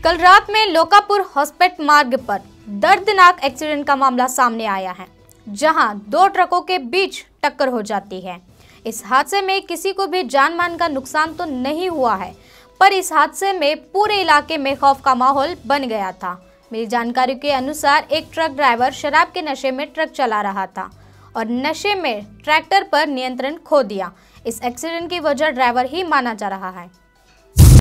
कल रात में लोकापुर हॉस्पिट मार्ग पर दर्दनाक एक्सीडेंट का मामला सामने आया है, जहां दो ट्रकों के बीच टक्कर हो जाती है। इस हादसे में किसी को भी जान माल का नुकसान तो नहीं हुआ है, पर इस हादसे में पूरे इलाके में खौफ का माहौल बन गया था। मिली जानकारी के अनुसार एक ट्रक ड्राइवर शराब के नशे में ट्रक चला रहा था और नशे में ट्रैक्टर पर नियंत्रण खो दिया। इस एक्सीडेंट की वजह ड्राइवर ही माना जा रहा है।